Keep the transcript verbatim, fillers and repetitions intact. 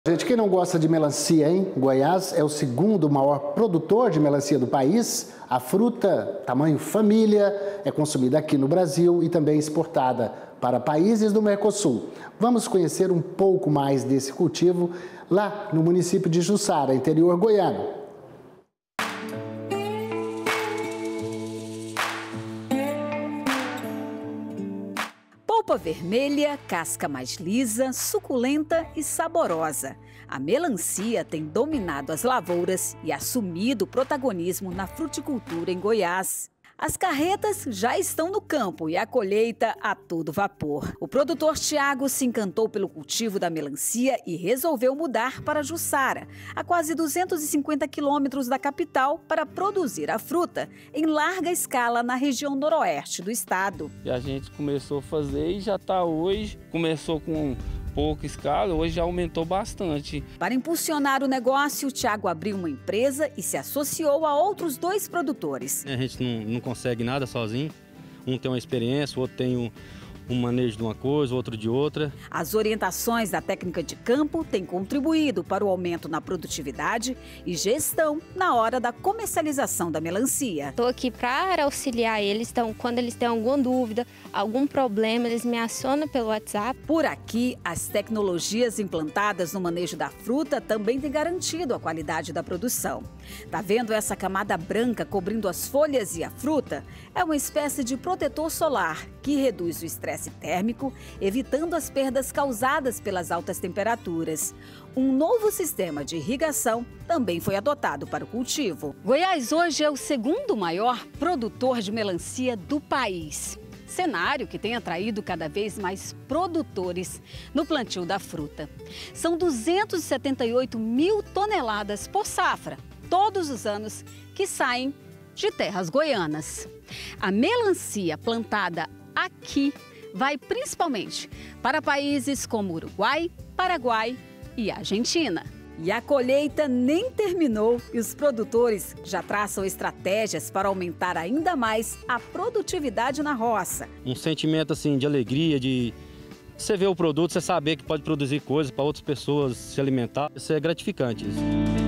Gente, quem não gosta de melancia, hein? Goiás é o segundo maior produtor de melancia do país. A fruta, tamanho família, é consumida aqui no Brasil e também exportada para países do Mercosul. Vamos conhecer um pouco mais desse cultivo lá no município de Jussara, interior goiano. Polpa vermelha, casca mais lisa, suculenta e saborosa. A melancia tem dominado as lavouras e assumido o protagonismo na fruticultura em Goiás. As carretas já estão no campo e a colheita a todo vapor. O produtor Tiago se encantou pelo cultivo da melancia e resolveu mudar para Jussara, a quase duzentos e cinquenta quilômetros da capital, para produzir a fruta em larga escala na região noroeste do estado. E a gente começou a fazer e já está hoje, começou com pouca escala, hoje já aumentou bastante. Para impulsionar o negócio, o Tiago abriu uma empresa e se associou a outros dois produtores. A gente não, não consegue nada sozinho. Um tem uma experiência, o outro tem um, um manejo de uma coisa, outro de outra. As orientações da técnica de campo têm contribuído para o aumento na produtividade e gestão na hora da comercialização da melancia. Estou aqui para auxiliar eles, então quando eles têm alguma dúvida, algum problema, eles me acionam pelo WhatsApp. Por aqui, as tecnologias implantadas no manejo da fruta também têm garantido a qualidade da produção. Tá vendo essa camada branca cobrindo as folhas e a fruta? É uma espécie de protetor solar que reduz o estresse térmico, evitando as perdas causadas pelas altas temperaturas. Um novo sistema de irrigação também foi adotado para o cultivo. Goiás hoje é o segundo maior produtor de melancia do país. Cenário que tem atraído cada vez mais produtores no plantio da fruta. São duzentos e setenta e oito mil toneladas por safra, todos os anos, que saem de terras goianas. A melancia plantada aqui vai principalmente para países como Uruguai, Paraguai e Argentina. E a colheita nem terminou e os produtores já traçam estratégias para aumentar ainda mais a produtividade na roça. Um sentimento assim de alegria, de você ver o produto, você saber que pode produzir coisas para outras pessoas se alimentar, isso é gratificante. Isso.